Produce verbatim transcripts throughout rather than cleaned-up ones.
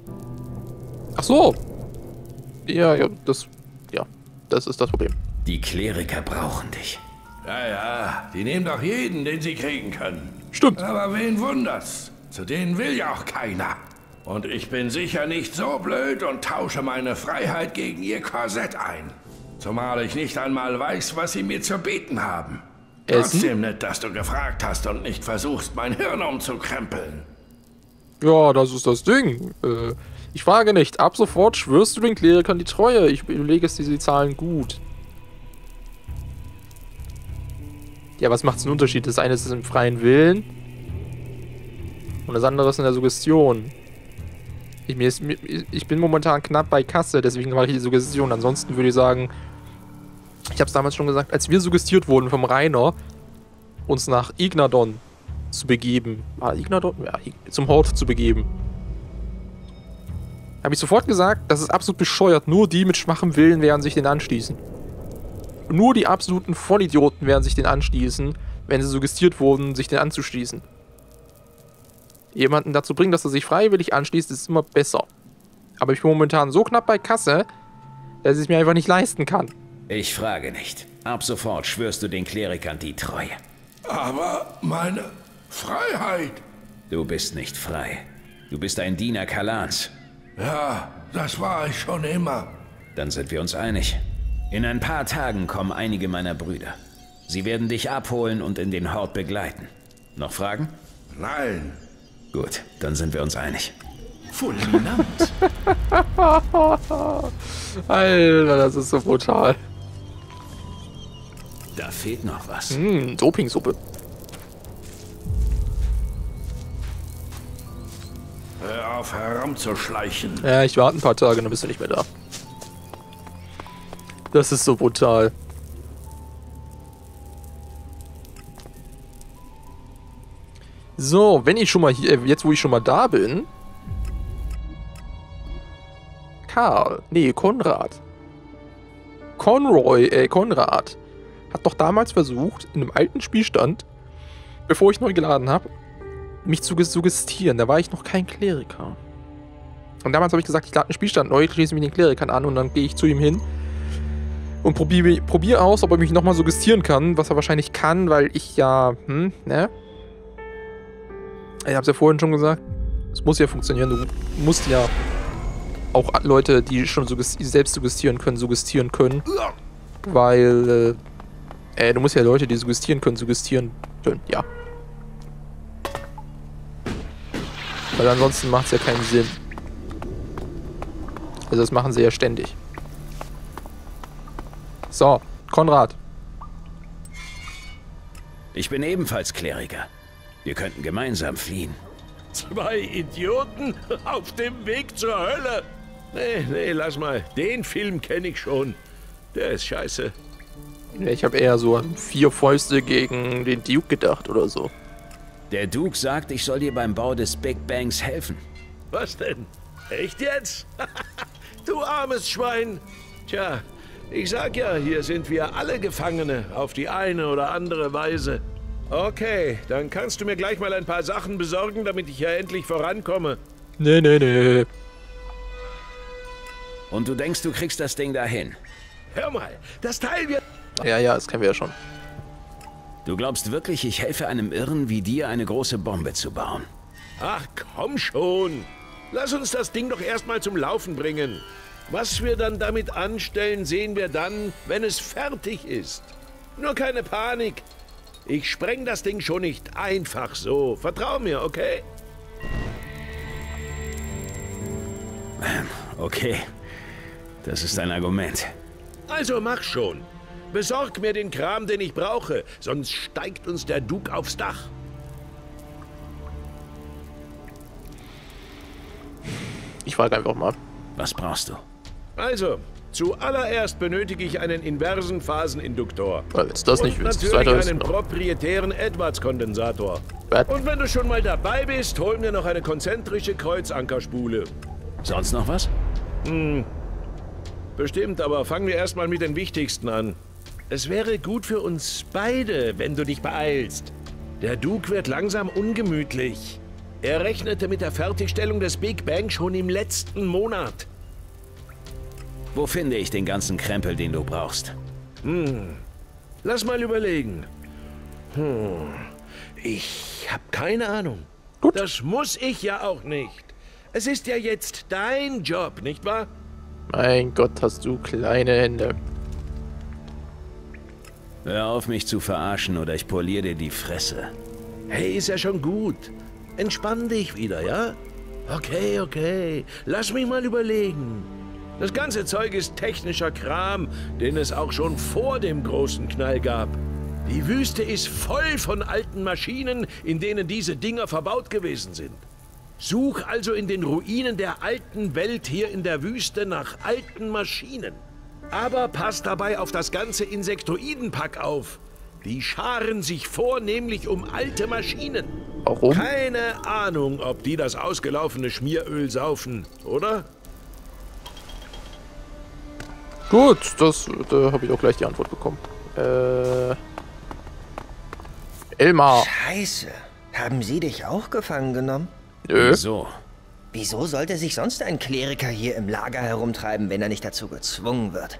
Ach so. Ja, ja, das... Ja, das ist das Problem. Die Kleriker brauchen dich. Ja, ja, die nehmen doch jeden, den sie kriegen können. Stimmt. Aber wen wundert's? Zu denen will ja auch keiner. Und ich bin sicher nicht so blöd und tausche meine Freiheit gegen ihr Korsett ein. Zumal ich nicht einmal weiß, was sie mir zu bieten haben. Essen? Trotzdem nett, dass du gefragt hast und nicht versuchst, mein Hirn umzukrempeln. Ja, das ist das Ding. Äh, ich frage nicht. Ab sofort schwörst du den Klerikern die Treue. Ich überlege es, diese Zahlen gut. Ja, was macht's einen Unterschied? Das eine ist im freien Willen und das andere ist in der Suggestion. Ich, mir ist, mir, ich bin momentan knapp bei Kasse, deswegen mache ich die Suggestion. Ansonsten würde ich sagen, ich habe es damals schon gesagt, als wir suggestiert wurden vom Rainer, uns nach Ignadon zu begeben, ah, Ignadon? Ja, zum Hort zu begeben, habe ich sofort gesagt, das ist absolut bescheuert. Nur die mit schwachem Willen werden sich den anschließen. Nur die absoluten Vollidioten werden sich den anschließen, wenn sie suggestiert wurden, sich den anzuschließen. Jemanden dazu bringen, dass er sich freiwillig anschließt, ist immer besser. Aber ich bin momentan so knapp bei Kasse, dass ich es mir einfach nicht leisten kann. Ich frage nicht. Ab sofort schwörst du den Klerikern die Treue. Aber meine Freiheit... Du bist nicht frei. Du bist ein Diener Kalans. Ja, das war ich schon immer. Dann sind wir uns einig. In ein paar Tagen kommen einige meiner Brüder. Sie werden dich abholen und in den Hort begleiten. Noch Fragen? Nein. Gut, dann sind wir uns einig. Fulminant. Alter, das ist so brutal. Da fehlt noch was. Hm, Dopingsuppe. Hör auf, herumzuschleichen. Ja, ich warte ein paar Tage, dann bist du nicht mehr da. Das ist so brutal. So, wenn ich schon mal hier, jetzt wo ich schon mal da bin. Karl, nee, Konrad. Conroy, äh, Konrad. Hat doch damals versucht, in einem alten Spielstand, bevor ich neu geladen habe, mich zu suggestieren. Da war ich noch kein Kleriker. Und damals habe ich gesagt, ich lade einen Spielstand neu, schließe mich den Klerikern an und dann gehe ich zu ihm hin und probiere probier aus, ob er mich nochmal suggestieren kann, was er wahrscheinlich kann, weil ich ja, hm, ne? Ich hab's ja vorhin schon gesagt, es muss ja funktionieren, du musst ja auch Leute, die schon selbst suggestieren können, suggestieren können, weil, äh, äh, du musst ja Leute, die suggestieren können, suggestieren können, ja. Weil ansonsten macht's ja keinen Sinn. Also das machen sie ja ständig. So, Konrad. Ich bin ebenfalls Kleriker. Wir könnten gemeinsam fliehen. Zwei Idioten auf dem Weg zur Hölle. Nee, nee, lass mal. Den Film kenne ich schon. Der ist scheiße. Ich habe eher so an vier Fäuste gegen den Duke gedacht oder so. Der Duke sagt, ich soll dir beim Bau des Big Bangs helfen. Was denn? Echt jetzt? Du armes Schwein. Tja, ich sag ja, hier sind wir alle Gefangene, auf die eine oder andere Weise. Okay, dann kannst du mir gleich mal ein paar Sachen besorgen, damit ich ja endlich vorankomme. Nee, nee, nee. Und du denkst, du kriegst das Ding dahin? Hör mal, das Teil wird... Ja, ja, das kennen wir ja schon. Du glaubst wirklich, ich helfe einem Irren wie dir, eine große Bombe zu bauen? Ach, komm schon. Lass uns das Ding doch erstmal zum Laufen bringen. Was wir dann damit anstellen, sehen wir dann, wenn es fertig ist. Nur keine Panik. Ich spreng das Ding schon nicht einfach so. Vertrau mir, okay? Ähm, okay. Das ist ein Argument. Also mach schon. Besorg mir den Kram, den ich brauche, sonst steigt uns der Duke aufs Dach. Ich frage einfach mal. Was brauchst du? Also, zuallererst benötige ich einen inversen Phaseninduktor. Weil jetzt das nicht und willst, das natürlich zweite ist einen noch. proprietären Edwards-Kondensator. Was? Und wenn du schon mal dabei bist, hol mir noch eine konzentrische Kreuzankerspule. Sonst noch was? Hm, bestimmt, aber fangen wir erstmal mit den wichtigsten an. Es wäre gut für uns beide, wenn du dich beeilst. Der Duke wird langsam ungemütlich. Er rechnete mit der Fertigstellung des Big Bang schon im letzten Monat. Wo finde ich den ganzen Krempel, den du brauchst? Hm. Lass mal überlegen. Hm. Ich habe keine Ahnung. Gut. Das muss ich ja auch nicht. Es ist ja jetzt dein Job, nicht wahr? Mein Gott, hast du kleine Hände. Hör auf, mich zu verarschen, oder ich poliere dir die Fresse. Hey, ist ja schon gut. Entspann dich wieder, ja? Okay, okay. Lass mich mal überlegen. Das ganze Zeug ist technischer Kram, den es auch schon vor dem großen Knall gab. Die Wüste ist voll von alten Maschinen, in denen diese Dinger verbaut gewesen sind. Such also in den Ruinen der alten Welt hier in der Wüste nach alten Maschinen. Aber pass dabei auf das ganze Insektoidenpack auf. Die scharen sich vornehmlich um alte Maschinen. Warum? Keine Ahnung, ob die das ausgelaufene Schmieröl saufen, oder? Gut, das, da habe ich auch gleich die Antwort bekommen. Äh... Elmar. Scheiße. Haben Sie dich auch gefangen genommen? Nö. Wieso? Wieso sollte sich sonst ein Kleriker hier im Lager herumtreiben, wenn er nicht dazu gezwungen wird?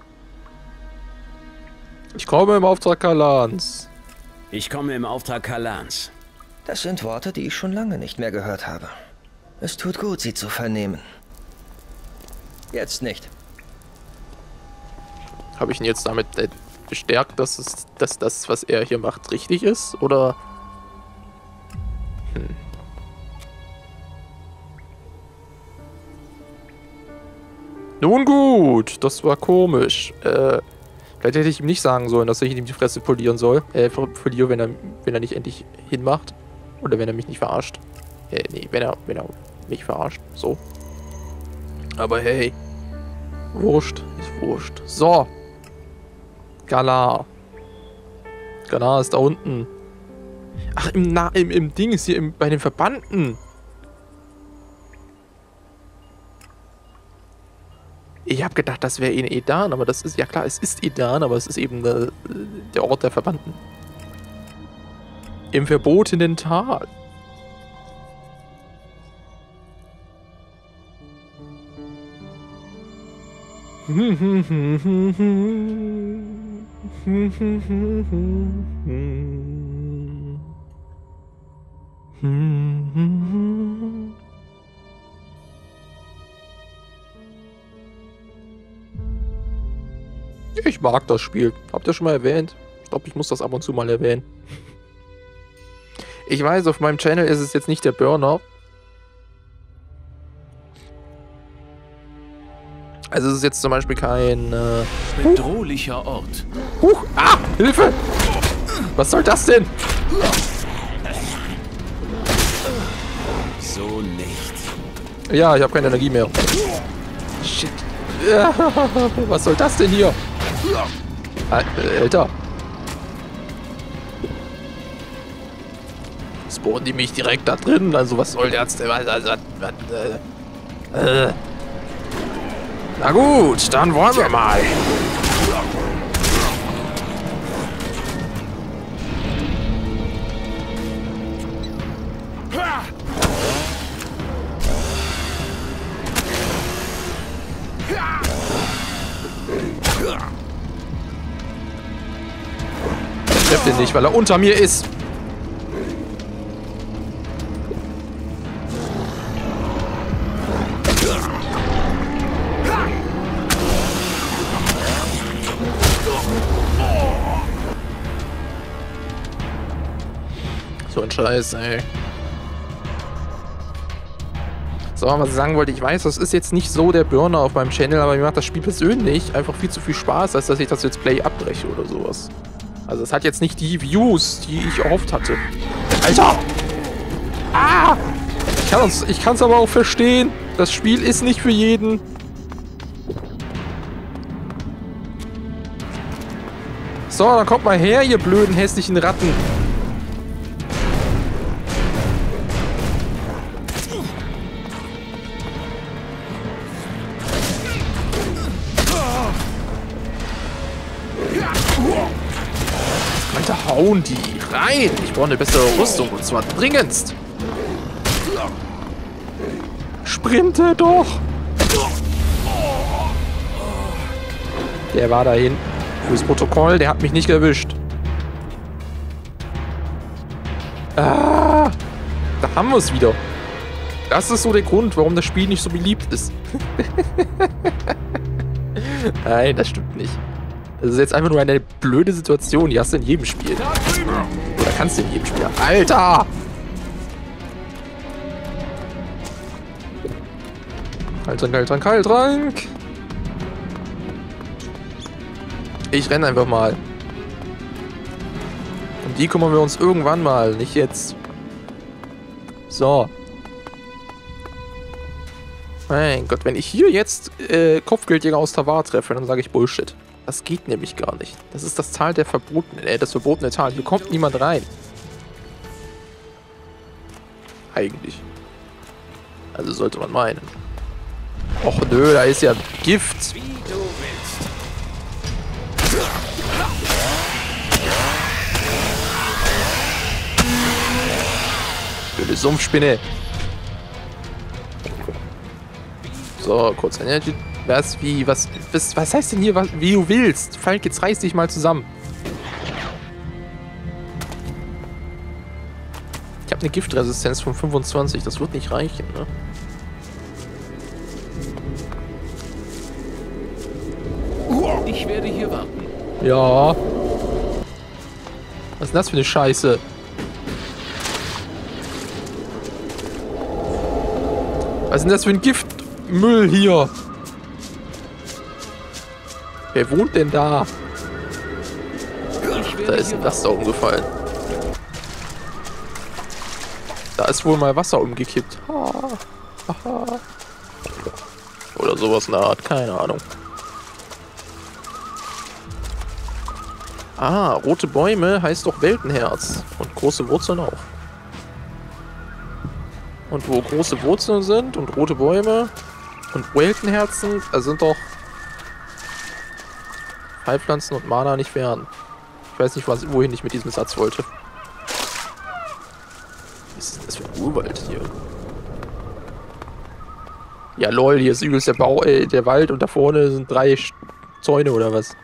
Ich komme im Auftrag Kalans. Ich komme im Auftrag Kalans. Das sind Worte, die ich schon lange nicht mehr gehört habe. Es tut gut, sie zu vernehmen. Jetzt nicht. Habe ich ihn jetzt damit äh, bestärkt, dass, es, dass das, was er hier macht, richtig ist? Oder... Hm. Nun gut, das war komisch. Äh, vielleicht hätte ich ihm nicht sagen sollen, dass ich ihm die Fresse polieren soll. Äh, poliere, wenn er, wenn er nicht endlich hinmacht. Oder wenn er mich nicht verarscht. Äh, nee, wenn er, wenn er mich verarscht. So. Aber hey. Wurscht, ist wurscht. So. Galar. Galar ist da unten. Ach, im, Na im, im Ding ist hier im, bei den Verbanden. Ich habe gedacht, das wäre in Edan, aber das ist, ja klar, es ist Edan, aber es ist eben äh, der Ort der Verbanden. Im verbotenen Tal. Ich mag das Spiel. Habt ihr schon mal erwähnt? Ich glaube, ich muss das ab und zu mal erwähnen. Ich weiß, auf meinem Channel ist es jetzt nicht der Burner. Also es ist jetzt zum Beispiel kein... Äh, bedrohlicher Ort. Huch! Ah! Hilfe! Was soll das denn? So nicht. Ja, ich habe keine Energie mehr. Shit. Ja, was soll das denn hier? Alter. Spawnen die mich direkt da drin? Also was soll das denn? Also, äh, äh. Na gut, dann wollen wir mal. Ich treffe den nicht, weil er unter mir ist. So ein Scheiß, ey. So, was ich sagen wollte, ich weiß, das ist jetzt nicht so der Burner auf meinem Channel, aber mir macht das Spiel persönlich einfach viel zu viel Spaß, als dass ich das Let's Play abbreche oder sowas. Also es hat jetzt nicht die Views, die ich erhofft hatte. Alter! Ah! Ich kann es aber auch verstehen. Das Spiel ist nicht für jeden. So, dann kommt mal her, ihr blöden, hässlichen Ratten. Alter, hauen die rein. Ich brauche eine bessere Rüstung und zwar dringendst. sprinte doch! Der war dahin. Fürs Protokoll, der hat mich nicht erwischt. Ah, da haben wir es wieder. Das ist so der Grund, warum das Spiel nicht so beliebt ist. Nein, das stimmt nicht. Das ist jetzt einfach nur eine blöde Situation, die hast du in jedem Spiel. Oder kannst du in jedem Spiel. Alter! Kaltrank, Kaltrank, Kaltrank! Ich renne einfach mal. Um die kümmern wir uns irgendwann mal, nicht jetzt. So. Mein Gott, wenn ich hier jetzt äh, Kopfgeldjäger aus Tavar treffe, dann sage ich Bullshit. Das geht nämlich gar nicht. Das ist das Tal der verbotenen, äh, das verbotene Tal. Hier kommt niemand rein. Eigentlich. Also sollte man meinen. Och nö, da ist ja Gift. Wie du willst. Blöde Sumpfspinne. So, kurz Energy. Was, wie, was, was, was heißt denn hier, was, wie du willst? Falk, jetzt reiß dich mal zusammen. Ich habe eine Giftresistenz von fünfundzwanzig, das wird nicht reichen, ne? Ich werde hier warten. Ja. Was ist denn das für eine Scheiße? Was ist denn das für ein Giftmüll hier? Wer wohnt denn da? Da ist ein Laster umgefallen. Da ist wohl mal Wasser umgekippt. Oder sowas in der Art, keine Ahnung. Ah, rote Bäume heißt doch Weltenherz. Und große Wurzeln auch. Und wo große Wurzeln sind und rote Bäume und Weltenherzen, da sind doch Heilpflanzen und Mana nicht fern. Ich weiß nicht, was, wohin ich mit diesem Satz wollte. Was ist das für ein Urwald hier? Ja lol, hier ist übelst der Bau, äh, der Wald und da vorne sind drei Zäune oder was?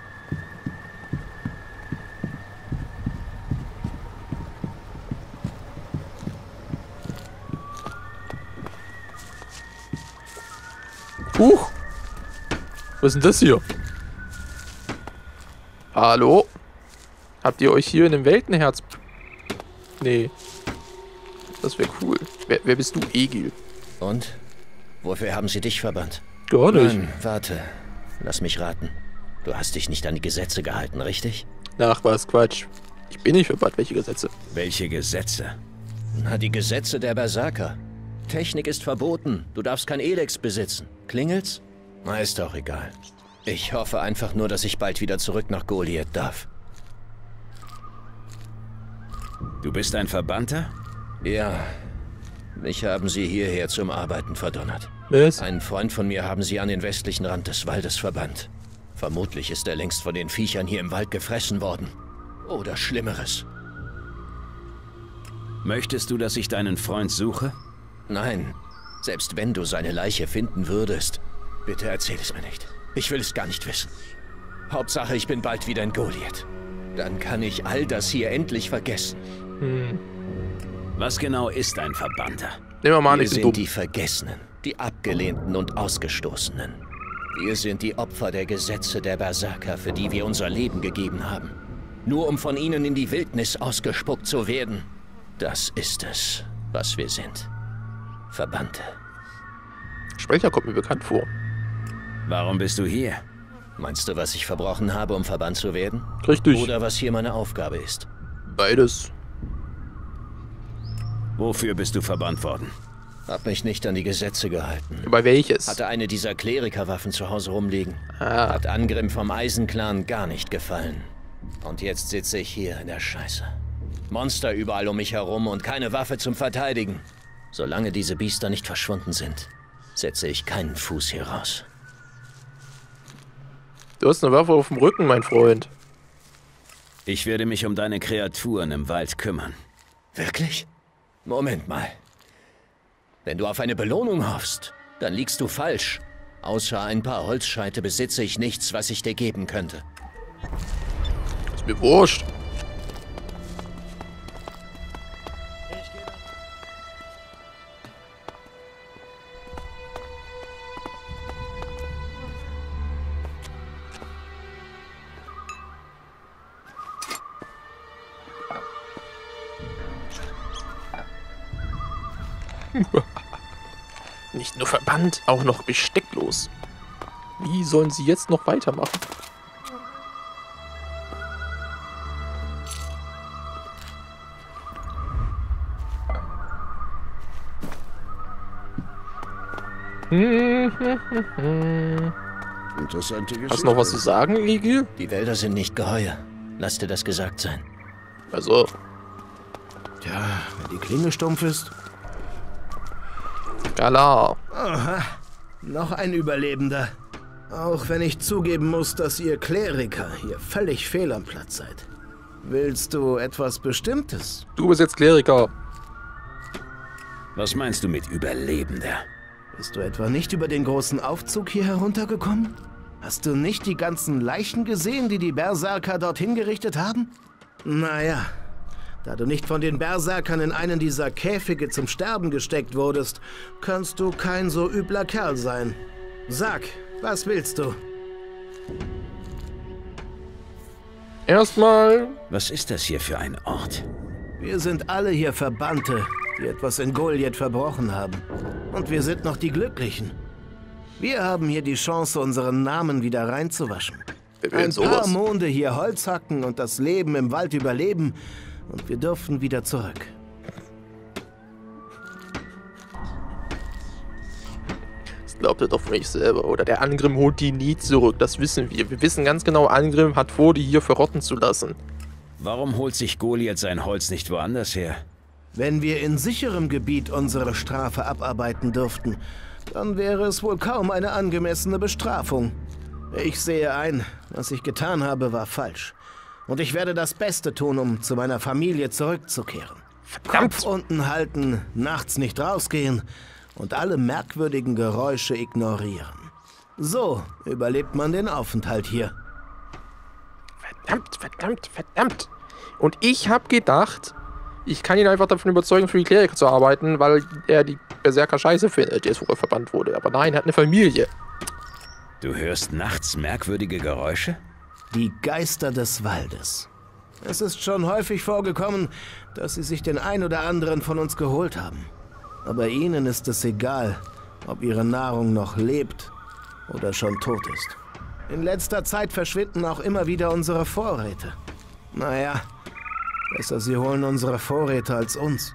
Huch! Was ist denn das hier? Hallo? Habt ihr euch hier in dem Weltenherz... Nee. Das wäre cool. Wer, wer bist du, Egil? Und? Wofür haben sie dich verbannt? Gar nicht. Nein, warte. Lass mich raten. Du hast dich nicht an die Gesetze gehalten, richtig? Ach, was Quatsch. Ich bin nicht verbannt, welche Gesetze. Welche Gesetze? Na, die Gesetze der Berserker. Technik ist verboten. Du darfst kein Elex besitzen. Klingelt's? Na, ist doch egal. Ich hoffe einfach nur, dass ich bald wieder zurück nach Goliath darf. Du bist ein Verbannter? Ja. Mich haben sie hierher zum Arbeiten verdonnert. Was? Einen Freund von mir haben sie an den westlichen Rand des Waldes verbannt. Vermutlich ist er längst von den Viechern hier im Wald gefressen worden. Oder Schlimmeres. Möchtest du, dass ich deinen Freund suche? Nein. Selbst wenn du seine Leiche finden würdest, bitte erzähl es mir nicht. Ich will es gar nicht wissen. Hauptsache, ich bin bald wieder in Goliath. Dann kann ich all das hier endlich vergessen. Hm. Was genau ist ein Verbannter? Nehmen wir mal an, Wir ich bin sind dumm. die Vergessenen, die Abgelehnten und Ausgestoßenen. Wir sind die Opfer der Gesetze der Berserker, für die wir unser Leben gegeben haben. Nur um von ihnen in die Wildnis ausgespuckt zu werden. Das ist es, was wir sind. Verbannte. Sprecher kommt mir bekannt vor. Warum bist du hier? Meinst du, was ich verbrochen habe, um verbannt zu werden? Richtig. Oder was hier meine Aufgabe ist? Beides. Wofür bist du verbannt worden? Hab mich nicht an die Gesetze gehalten. Über welches? Hatte eine dieser Klerikerwaffen zu Hause rumliegen. Ah. Hat Angrim vom Eisenclan gar nicht gefallen. Und jetzt sitze ich hier in der Scheiße. Monster überall um mich herum und keine Waffe zum Verteidigen. Solange diese Biester nicht verschwunden sind, setze ich keinen Fuß hier raus. Du hast eine Waffe auf dem Rücken, mein Freund. Ich werde mich um deine Kreaturen im Wald kümmern. Wirklich? Moment mal. Wenn du auf eine Belohnung hoffst, dann liegst du falsch. Außer ein paar Holzscheite besitze ich nichts, was ich dir geben könnte. Ist mir wurscht. Nicht nur verbannt, auch noch bestecklos. Wie sollen sie jetzt noch weitermachen? Interessante Geschichte. Hast du noch was zu sagen, Egil? Die Wälder sind nicht geheuer. Lass dir das gesagt sein. Also, Tja, wenn die Klinge stumpf ist. Galar. Aha, noch ein Überlebender. Auch wenn ich zugeben muss, dass ihr Kleriker hier völlig fehl am Platz seid. Willst du etwas Bestimmtes? Du bist jetzt Kleriker. Was meinst du mit Überlebender? Bist du etwa nicht über den großen Aufzug hier heruntergekommen? Hast du nicht die ganzen Leichen gesehen, die die Berserker dorthin gerichtet haben? Naja, da du nicht von den Berserkern in einen dieser Käfige zum Sterben gesteckt wurdest, kannst du kein so übler Kerl sein. Sag, was willst du? Erstmal. Was ist das hier für ein Ort? Wir sind alle hier Verbannte, die etwas in Goliath verbrochen haben. Und wir sind noch die Glücklichen. Wir haben hier die Chance, unseren Namen wieder reinzuwaschen. Wer will Ein sowas? paar Monde hier Holz hacken und das Leben im Wald überleben. Und wir dürfen wieder zurück. Das glaubt ihr doch von euch selber, oder? Der Angrim holt die nie zurück, das wissen wir. Wir wissen ganz genau, Angrim hat vor, die hier verrotten zu lassen. Warum holt sich Goliath sein Holz nicht woanders her? Wenn wir in sicherem Gebiet unsere Strafe abarbeiten dürften, dann wäre es wohl kaum eine angemessene Bestrafung. Ich sehe ein, was ich getan habe, war falsch. Und ich werde das Beste tun, um zu meiner Familie zurückzukehren. Kopf unten halten, nachts nicht rausgehen und alle merkwürdigen Geräusche ignorieren. So überlebt man den Aufenthalt hier. Verdammt, verdammt, verdammt. Und ich habe gedacht, ich kann ihn einfach davon überzeugen, für die Kleriker zu arbeiten, weil er die Berserker scheiße findet, der jetzt vorher verbannt wurde. Aber nein, er hat eine Familie. Du hörst nachts merkwürdige Geräusche? Die Geister des Waldes. Es ist schon häufig vorgekommen, dass sie sich den ein oder anderen von uns geholt haben. Aber ihnen ist es egal, ob ihre Nahrung noch lebt oder schon tot ist. In letzter Zeit verschwinden auch immer wieder unsere Vorräte. Naja, besser sie holen unsere Vorräte als uns.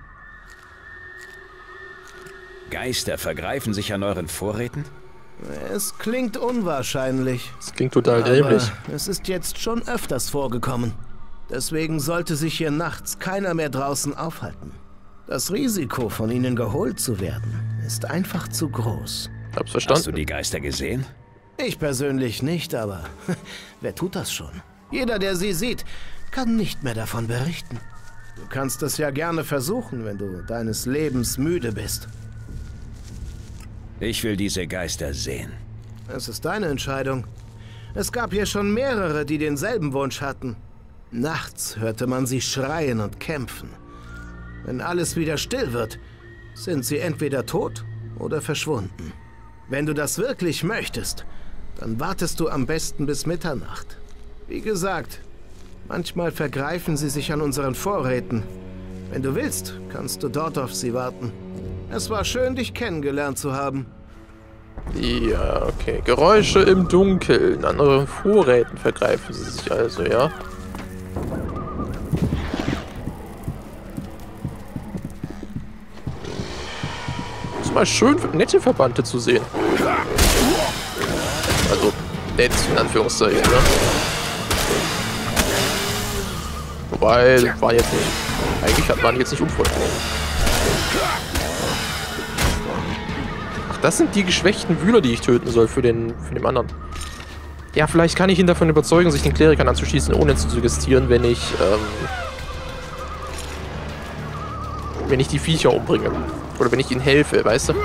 Geister vergreifen sich an euren Vorräten? Es klingt unwahrscheinlich. Das klingt total Aber dämlich. es ist jetzt schon öfters vorgekommen. Deswegen sollte sich hier nachts keiner mehr draußen aufhalten. Das Risiko, von ihnen geholt zu werden, ist einfach zu groß. Hab's Hast du verstanden. die Geister gesehen? Ich persönlich nicht, aber wer tut das schon? Jeder, der sie sieht, kann nicht mehr davon berichten. Du kannst es ja gerne versuchen, wenn du deines Lebens müde bist. Ich will diese Geister sehen. Es ist deine Entscheidung. Es gab hier schon mehrere, die denselben Wunsch hatten. Nachts hörte man sie schreien und kämpfen. Wenn alles wieder still wird, sind sie entweder tot oder verschwunden. Wenn du das wirklich möchtest, dann wartest du am besten bis Mitternacht. Wie gesagt, manchmal vergreifen sie sich an unseren Vorräten. Wenn du willst, kannst du dort auf sie warten. Es war schön, dich kennengelernt zu haben. Ja, okay. Geräusche im Dunkeln. An euren Vorräten vergreifen sie sich also, ja? Ist mal schön, nette Verbannte zu sehen. Also, nett, in Anführungszeichen, ne? Wobei, war jetzt nicht. Eigentlich hat man jetzt nicht unvollkommen. Ach, das sind die geschwächten Wühler, die ich töten soll für den, für den anderen. Ja, vielleicht kann ich ihn davon überzeugen, sich den Klerikern anzuschließen, ohne zu suggestieren, wenn ich, ähm, wenn ich die Viecher umbringe. Oder wenn ich ihnen helfe, weißt du?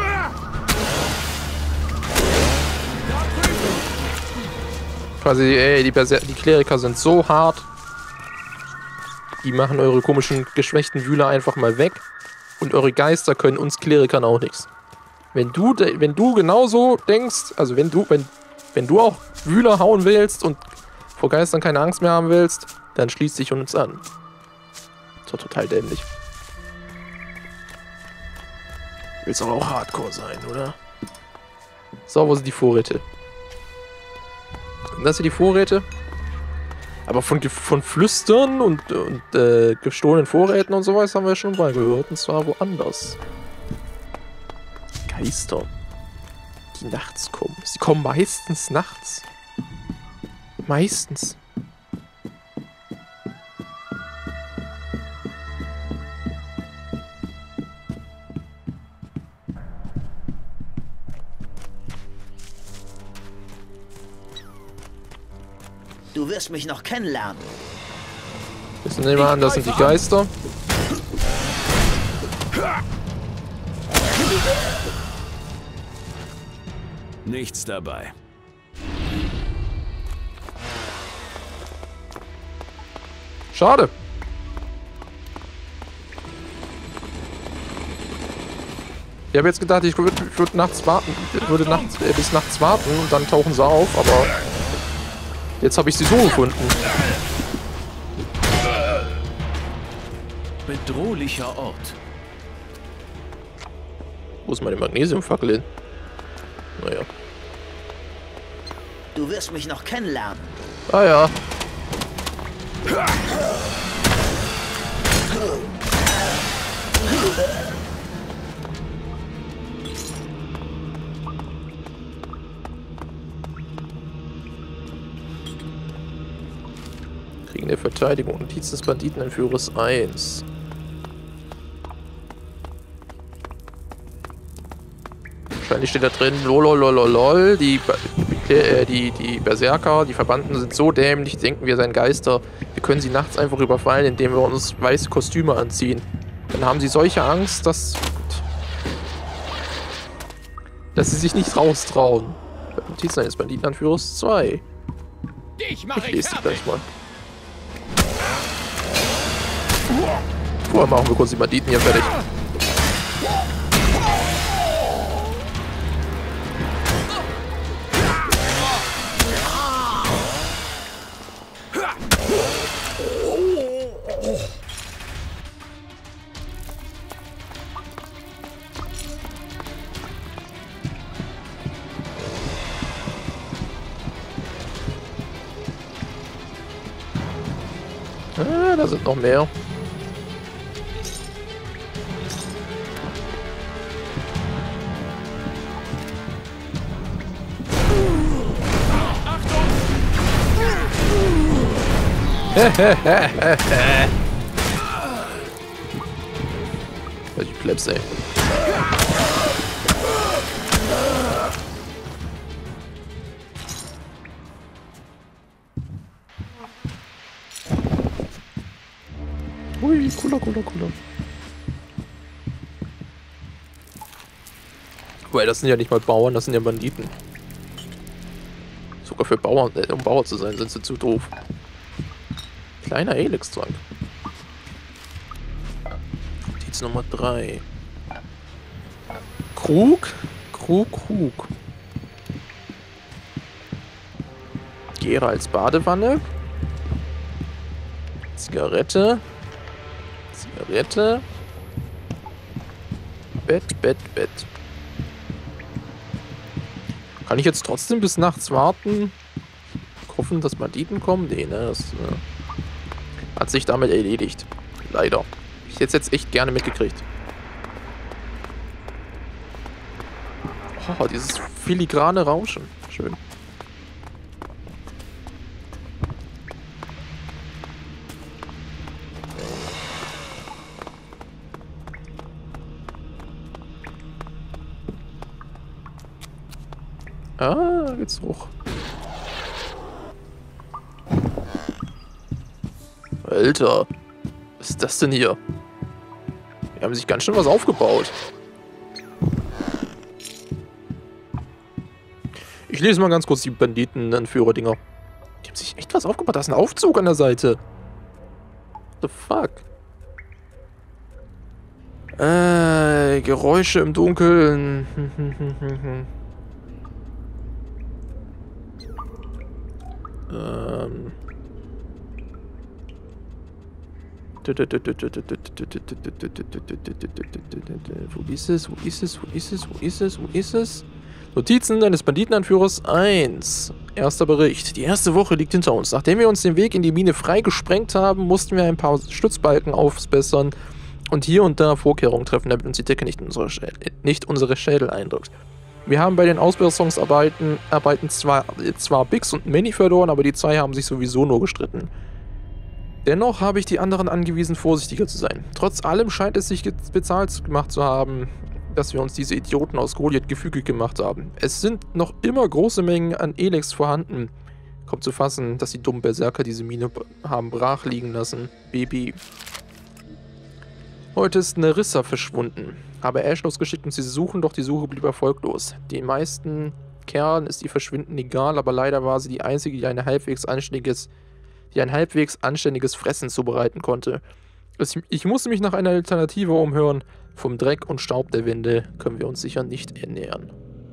Quasi, ey, die, Berser die Kleriker sind so hart. Die machen eure komischen, geschwächten Wühler einfach mal weg. Und eure Geister können uns Klerikern auch nichts. Wenn du, wenn du genauso denkst, also wenn du, wenn, wenn du auch Wühler hauen willst und vor Geistern keine Angst mehr haben willst, dann schließ dich uns an. Das war total dämlich. Willst aber auch Hardcore sein, oder? So, wo sind die Vorräte? Das sind die Vorräte. Aber von, von Flüstern und, und äh, gestohlenen Vorräten und sowas haben wir schon mal gehört. Und zwar woanders. Geister. Die nachts kommen. Sie kommen meistens nachts. Meistens. Du wirst mich noch kennenlernen. Jetzt nehmen wir an, das sind die Geister. Nichts dabei. Schade. Ich habe jetzt gedacht, ich würde würd nachts warten, würde nachts, äh, bis nachts warten und dann tauchen sie auf, aber jetzt habe ich sie so gefunden. Bedrohlicher Ort. Wo ist meine Magnesiumfackel hin? Naja. Du wirst mich noch kennenlernen. Ah ja. Kriegen der Verteidigung. Notiz des Banditenanführers eins. Wahrscheinlich steht da drin, lololololol, die, äh, die, die Berserker, die Verbannten sind so dämlich, denken wir seien Geister. Wir können sie nachts einfach überfallen, indem wir uns weiße Kostüme anziehen. Dann haben sie solche Angst, dass, dass sie sich nicht raustrauen. Notiz eines Banditenanführers zwei. Ich lese die gleich mal. Vorher machen wir kurz die Banditen hier fertig. Ah, da sind noch mehr. Die Plebs, ey. Ui, cooler, cooler, cooler. Weil das sind ja nicht mal Bauern, das sind ja Banditen. Sogar für Bauern, äh, um Bauer zu sein, sind sie zu doof. Kleiner Elix-Trank. Notiz Nummer drei. Krug? Krug, Krug. Gera als Badewanne. Zigarette. Zigarette. Bett, Bett, Bett. Kann ich jetzt trotzdem bis nachts warten? Hoffen, dass Banditen kommen? Nee, ne? Das äh, hat sich damit erledigt. Leider. Ich hätte es jetzt echt gerne mitgekriegt. Oh, dieses filigrane Rauschen. Schön. Ah, geht's hoch. Alter, was ist das denn hier? Die haben sich ganz schön was aufgebaut. Ich lese mal ganz kurz die Banditen-Anführer-Dinger. Die haben sich echt was aufgebaut. Da ist ein Aufzug an der Seite. What the fuck? Äh, Geräusche im Dunkeln. ähm. Wo ist es? Wo ist es? Wo ist es? Wo ist es? Wo ist es? Notizen eines Banditenanführers eins. Erster Bericht. Die erste Woche liegt hinter uns. Nachdem wir uns den Weg in die Mine freigesprengt haben, mussten wir ein paar Stützbalken aufbessern und hier und da Vorkehrungen treffen, damit uns die Decke nicht unsere Schädel, nicht unsere Schädel eindrückt. Wir haben bei den Ausbesserungsarbeiten Arbeiten zwar, zwar Bix und Manny verloren, aber die zwei haben sich sowieso nur gestritten. Dennoch habe ich die anderen angewiesen, vorsichtiger zu sein. Trotz allem scheint es sich bezahlt gemacht zu haben, dass wir uns diese Idioten aus Goliath gefügig gemacht haben. Es sind noch immer große Mengen an Elex vorhanden. Kommt zu fassen, dass die dummen Berserker diese Mine haben brach liegen lassen. Baby. Heute ist Nerissa verschwunden. Habe Ash losgeschickt, um sie zu suchen, doch die Suche blieb erfolglos. Den meisten Kerlen ist ihr Verschwinden egal, aber leider war sie die einzige, die, eine halbwegs anständiges, die ein halbwegs anständiges Fressen zubereiten konnte. Ich musste mich nach einer Alternative umhören. Vom Dreck und Staub der Wände können wir uns sicher nicht ernähren.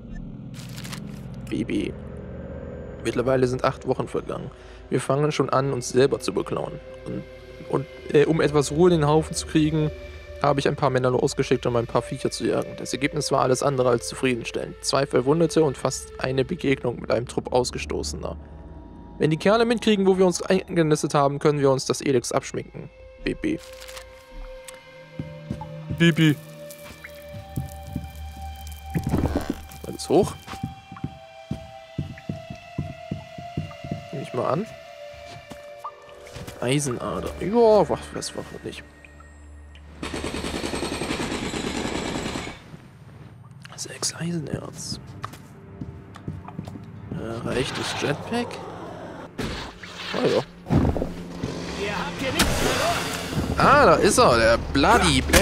Baby. Mittlerweile sind acht Wochen vergangen. Wir fangen schon an, uns selber zu beklauen. Und, und äh, um etwas Ruhe in den Haufen zu kriegen, habe ich ein paar Männer losgeschickt, um ein paar Viecher zu jagen. Das Ergebnis war alles andere als zufriedenstellend. Zwei Verwundete und fast eine Begegnung mit einem Trupp Ausgestoßener. Wenn die Kerle mitkriegen, wo wir uns eingenistet haben, können wir uns das Elex abschminken. Baby. Baby. Alles hoch. Nehme ich mal an. Eisenader. Ja, was, was war nicht. Sechs Eisenerz. Äh, reicht das Jetpack? Oh ja. Ihr habt hier nichts verloren. Ah, da ist er, der Bloody Ben.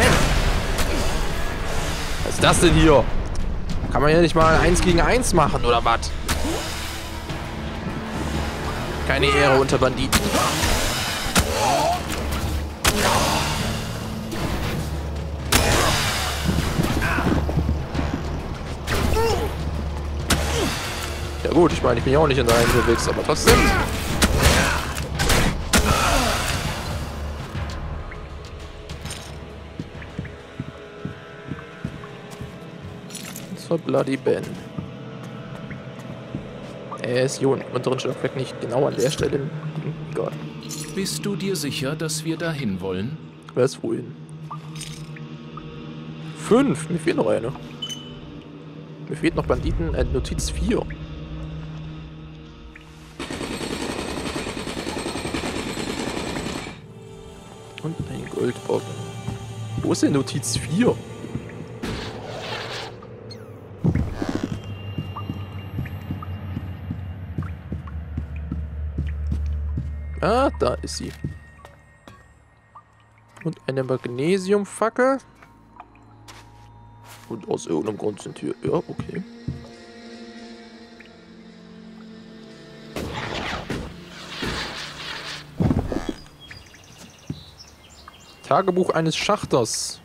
Was ist das denn hier? Kann man ja nicht mal eins gegen eins machen, oder was? Keine Ehre unter Banditen. Ja gut, ich meine, ich bin ja auch nicht in der Reihe unterwegs, aber trotzdem. Das war Bloody Ben. Er ist hier im unteren Stockwerk nicht genau an der Stelle. Gott. Bist du dir sicher, dass wir dahin wollen? Wer ist wohin? Fünf. Mir fehlt noch eine. Mir fehlt noch Banditen. Äh, Notiz vier. Und ein Goldbock. Wo ist denn Notiz vier? Ah, da ist sie. Und eine Magnesiumfackel. Und aus irgendeinem Grund sind hier... Ja, okay. Tagebuch eines Schachters.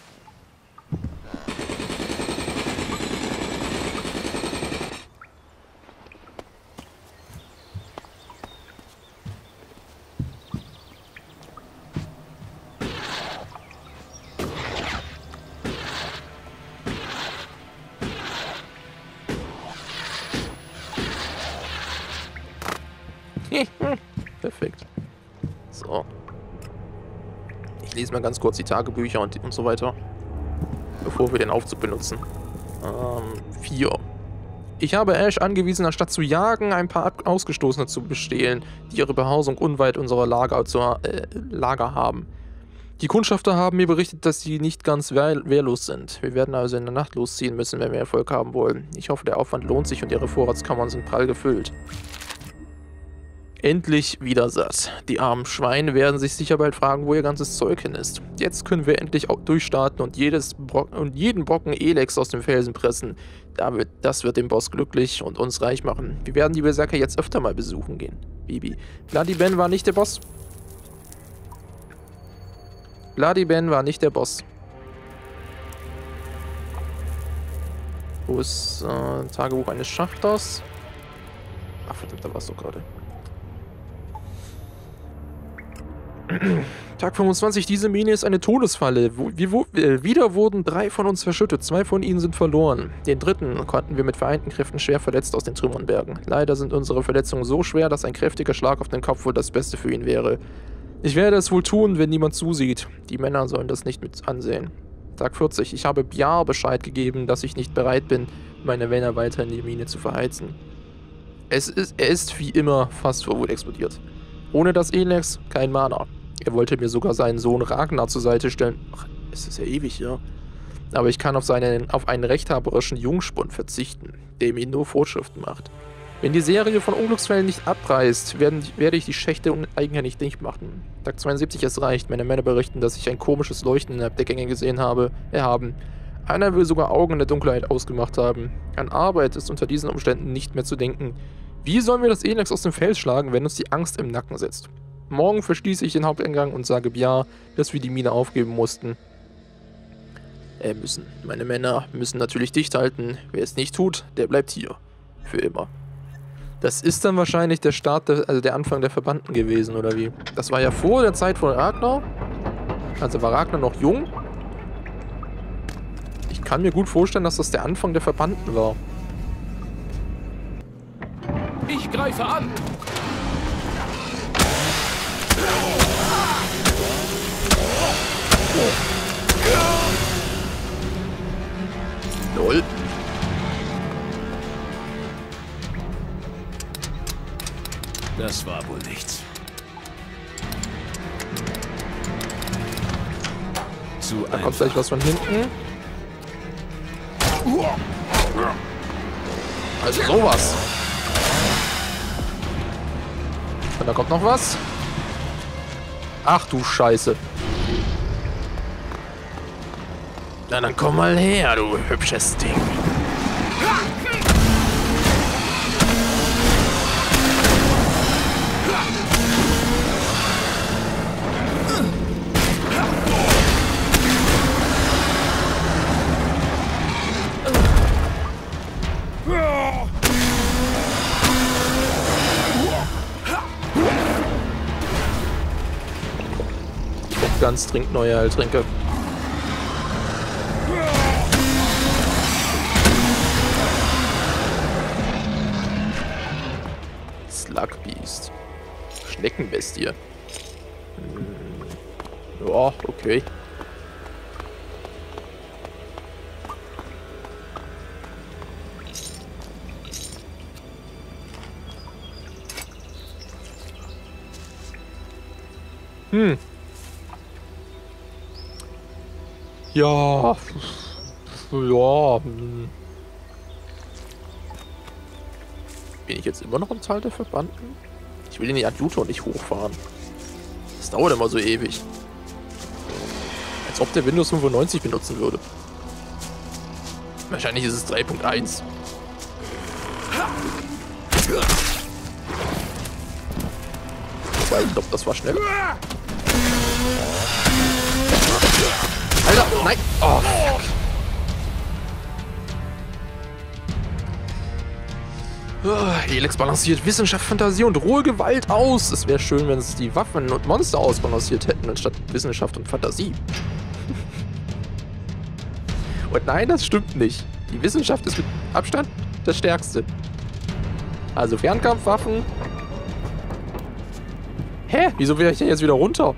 Perfekt. So. Ich lese mal ganz kurz die Tagebücher und, und so weiter, bevor wir den Aufzug benutzen. Ähm, vier. Ich habe Ash angewiesen, anstatt zu jagen, ein paar Ausgestoßene zu bestehlen, die ihre Behausung unweit unserer Lager, zu, äh, Lager haben. Die Kundschafter haben mir berichtet, dass sie nicht ganz wehr wehrlos sind. Wir werden also in der Nacht losziehen müssen, wenn wir Erfolg haben wollen. Ich hoffe, der Aufwand lohnt sich und ihre Vorratskammern sind prall gefüllt. Endlich wieder satt. Die armen Schweine werden sich sicher bald fragen, wo ihr ganzes Zeug hin ist. Jetzt können wir endlich auch durchstarten und, jedes Bro und jeden Brocken Elex aus dem Felsen pressen. Da wird, das wird den Boss glücklich und uns reich machen. Wir werden die Berserker jetzt öfter mal besuchen gehen. Bibi. Bloody Ben war nicht der Boss. Bloody Ben war nicht der Boss. Wo ist äh, Tagebuch eines Schachters? Ach verdammt, da warst du gerade. Tag fünfundzwanzig, diese Mine ist eine Todesfalle. Wir, wo, äh, wieder wurden drei von uns verschüttet, zwei von ihnen sind verloren. Den dritten konnten wir mit vereinten Kräften schwer verletzt aus den Trümmern bergen. Leider sind unsere Verletzungen so schwer, dass ein kräftiger Schlag auf den Kopf wohl das Beste für ihn wäre. Ich werde es wohl tun, wenn niemand zusieht. Die Männer sollen das nicht mit ansehen. Tag vierzig, ich habe Bjar Bescheid gegeben, dass ich nicht bereit bin, meine Männer weiter in die Mine zu verheizen. Es ist, er ist wie immer fast vor Wut explodiert. Ohne das Elex kein Mana. Er wollte mir sogar seinen Sohn Ragnar zur Seite stellen. Ach, es ist ja ewig, ja. Aber ich kann auf, seinen, auf einen rechthaberischen Jungspund verzichten, der ihm nur Vorschriften macht. Wenn die Serie von Unglücksfällen nicht abreißt, werden, werde ich die Schächte eigenhändig dicht machen. Tag zweiundsiebzig, es reicht. Meine Männer berichten, dass ich ein komisches Leuchten innerhalb der Gänge gesehen habe. Er haben. Einer will sogar Augen in der Dunkelheit ausgemacht haben. An Arbeit ist unter diesen Umständen nicht mehr zu denken. Wie sollen wir das Elex aus dem Fels schlagen, wenn uns die Angst im Nacken sitzt? Morgen verschließe ich den Haupteingang und sage Bjar, dass wir die Mine aufgeben mussten. Äh, müssen. Meine Männer müssen natürlich dicht halten. Wer es nicht tut, der bleibt hier. Für immer. Das ist dann wahrscheinlich der Start, der, also der Anfang der Verbannten gewesen, oder wie? Das war ja vor der Zeit von Ragnar. Also war Ragnar noch jung. Ich kann mir gut vorstellen, dass das der Anfang der Verbannten war. Ich greife an! Lol. Das war wohl nichts. Zu Da kommt gleich was von hinten. Also sowas. Und da kommt noch was. Ach du Scheiße. Na dann komm mal her, du hübsches Ding. Ganz dringend neue Heiltränke. Slugbeast. Schneckenbestie. Hm. Ja, okay. Hm. Ja. Ja. Bin ich jetzt immer noch im Tal der Verbannten? Ich will in die Adjutor nicht hochfahren. Das dauert immer so ewig. Als ob der Windows fünfundneunzig benutzen würde. Wahrscheinlich ist es drei Punkt eins. Wobei, ich glaube, das war schnell. Alter, nein! Oh, fuck. Oh, Elex balanciert Wissenschaft, Fantasie und rohe Gewalt aus. Es wäre schön, wenn es die Waffen und Monster ausbalanciert hätten, anstatt Wissenschaft und Fantasie. Und nein, das stimmt nicht. Die Wissenschaft ist mit Abstand das Stärkste. Also Fernkampfwaffen. Hä? Wieso wäre ich denn jetzt wieder runter?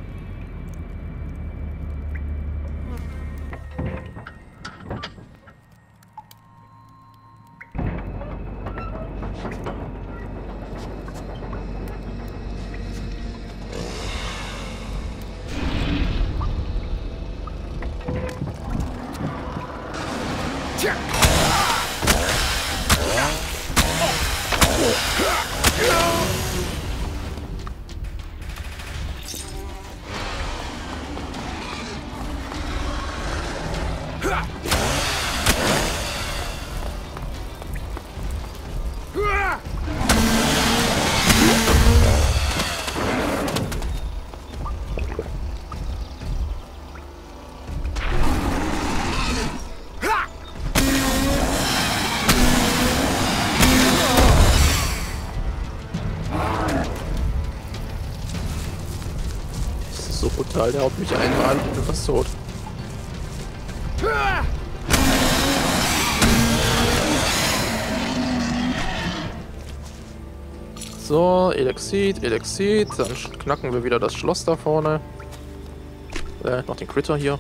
so brutal. Der haut mich einmal und bin fast tot. So, Elexit, Elexit. Dann knacken wir wieder das Schloss da vorne. Äh, noch den Critter hier.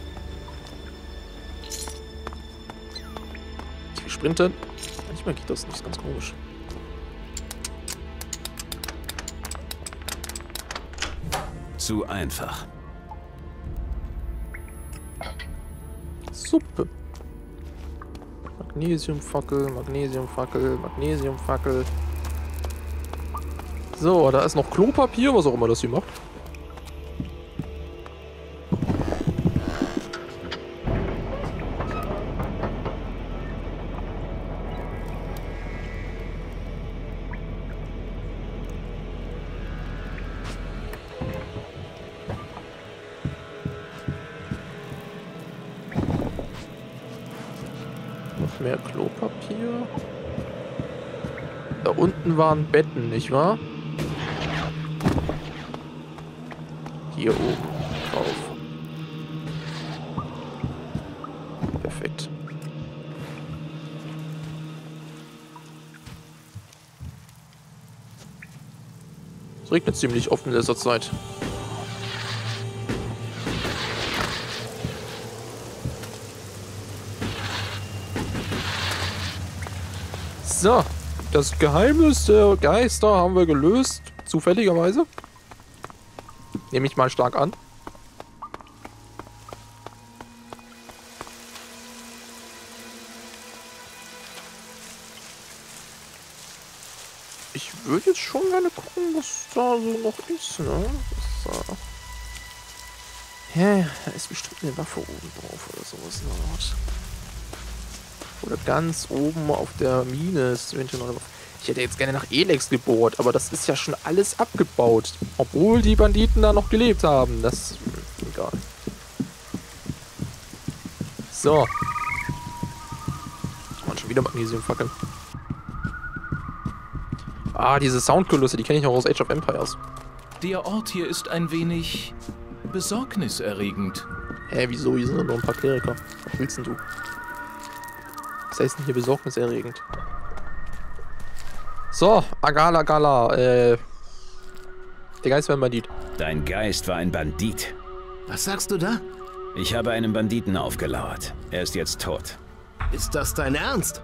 Ich sprinten. Manchmal geht das nicht, ganz komisch. Zu einfach. Suppe. Magnesiumfackel, Magnesiumfackel, Magnesiumfackel. So, da ist noch Klopapier, was auch immer das hier macht. Noch mehr Klopapier. Da unten waren Betten, nicht wahr? Hier oben drauf. Perfekt. Es regnet ziemlich oft in letzter Zeit. So, das Geheimnis der Geister haben wir gelöst, zufälligerweise. Nehme ich mal stark an. Ich würde jetzt schon gerne gucken, was da so noch ist, ne? Das, äh ja, da ist bestimmt eine Waffe oben drauf oder sowas. Ne? Oder ganz oben auf der Mine ist eventuell noch eine Waffe. Ich hätte jetzt gerne nach Elex gebohrt, aber das ist ja schon alles abgebaut. Obwohl die Banditen da noch gelebt haben. Das ist egal. So. Und schon wieder Magnesiumfackeln. Ah, diese Soundkulisse, die kenne ich auch aus Age of Empires. Der Ort hier ist ein wenig besorgniserregend. Hä, wieso? Hier sind nur ein paar Kleriker. Was willst denn du? Was heißt denn hier besorgniserregend? So, Agala Gala, äh. Der Geist war ein Bandit. Dein Geist war ein Bandit. Was sagst du da? Ich habe einem Banditen aufgelauert. Er ist jetzt tot. Ist das dein Ernst?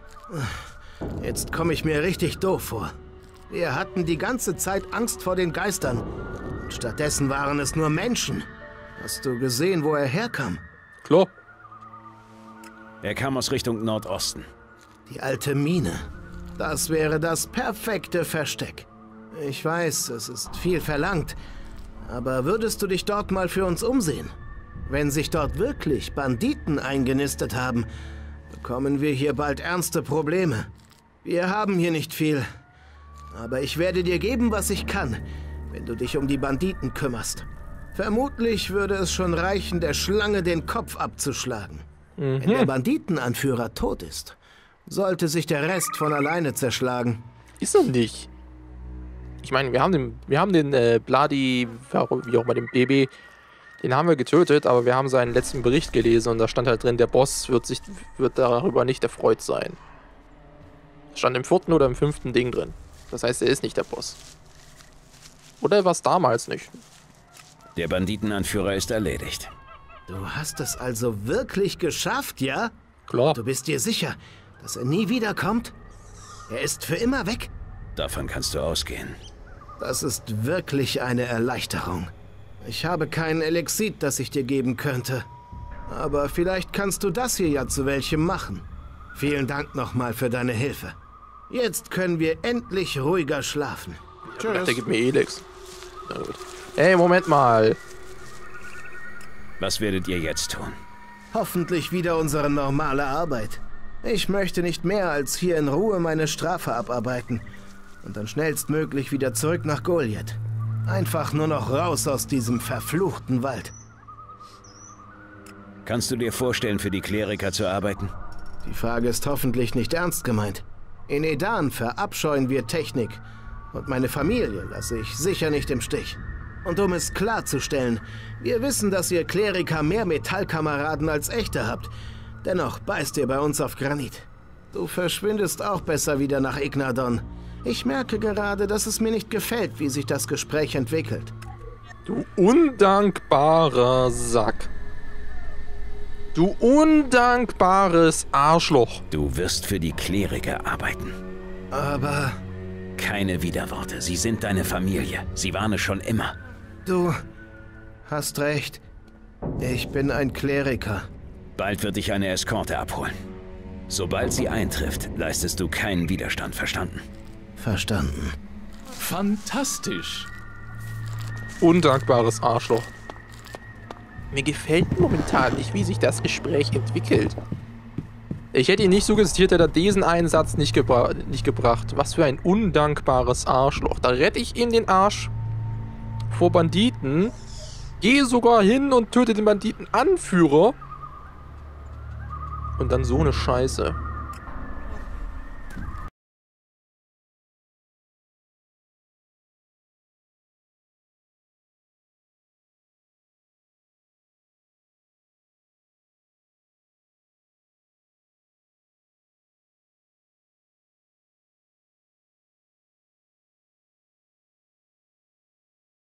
Jetzt komme ich mir richtig doof vor. Wir hatten die ganze Zeit Angst vor den Geistern. Und stattdessen waren es nur Menschen. Hast du gesehen, wo er herkam? Klar. Er kam aus Richtung Nordosten. Die alte Mine. Das wäre das perfekte Versteck. Ich weiß, es ist viel verlangt. Aber würdest du dich dort mal für uns umsehen? Wenn sich dort wirklich Banditen eingenistet haben, bekommen wir hier bald ernste Probleme. Wir haben hier nicht viel. Aber ich werde dir geben, was ich kann, wenn du dich um die Banditen kümmerst. Vermutlich würde es schon reichen, der Schlange den Kopf abzuschlagen. Mhm. Wenn der Banditenanführer tot ist, sollte sich der Rest von alleine zerschlagen. Ist er nicht. Ich meine, wir haben den, wir haben den äh, Bloody, wie auch mal den B B, den haben wir getötet, aber wir haben seinen letzten Bericht gelesen und da stand halt drin, der Boss wird sich, wird darüber nicht erfreut sein. Das stand im vierten oder im fünften Ding drin. Das heißt, er ist nicht der Boss. Oder war es damals nicht? Der Banditenanführer ist erledigt. Du hast es also wirklich geschafft, ja? Klar. Du bist dir sicher, dass er nie wiederkommt? Er ist für immer weg? Davon kannst du ausgehen. Das ist wirklich eine Erleichterung. Ich habe kein Elexit, das ich dir geben könnte. Aber vielleicht kannst du das hier ja zu welchem machen. Vielen Dank nochmal für deine Hilfe. Jetzt können wir endlich ruhiger schlafen. Ja, der gibt mir Elex. Na gut. Hey, Moment mal. Was werdet ihr jetzt tun? Hoffentlich wieder unsere normale Arbeit. Ich möchte nicht mehr als hier in Ruhe meine Strafe abarbeiten. Und dann schnellstmöglich wieder zurück nach Goliath. Einfach nur noch raus aus diesem verfluchten Wald. Kannst du dir vorstellen, für die Kleriker zu arbeiten? Die Frage ist hoffentlich nicht ernst gemeint. In Edan verabscheuen wir Technik. Und meine Familie lasse ich sicher nicht im Stich. Und um es klarzustellen, wir wissen, dass ihr Kleriker mehr Metallkameraden als echte habt. Dennoch beißt ihr bei uns auf Granit. Du verschwindest auch besser wieder nach Ignadon. Ich merke gerade, dass es mir nicht gefällt, wie sich das Gespräch entwickelt. Du undankbarer Sack. Du undankbares Arschloch. Du wirst für die Kleriker arbeiten. Aber... Keine Widerworte. Sie sind deine Familie. Sie waren es schon immer. Du hast recht. Ich bin ein Kleriker. Bald wird dich eine Eskorte abholen. Sobald sie eintrifft, leistest du keinen Widerstand, verstanden? Verstanden. Fantastisch. Undankbares Arschloch. Mir gefällt momentan nicht, wie sich das Gespräch entwickelt. Ich hätte ihn nicht suggestiert, hätte er diesen einen Satz nicht, gebra nicht gebracht. Was für ein undankbares Arschloch. Da rette ich ihm den Arsch vor Banditen. Gehe sogar hin und töte den Banditenanführer. Und dann so eine Scheiße.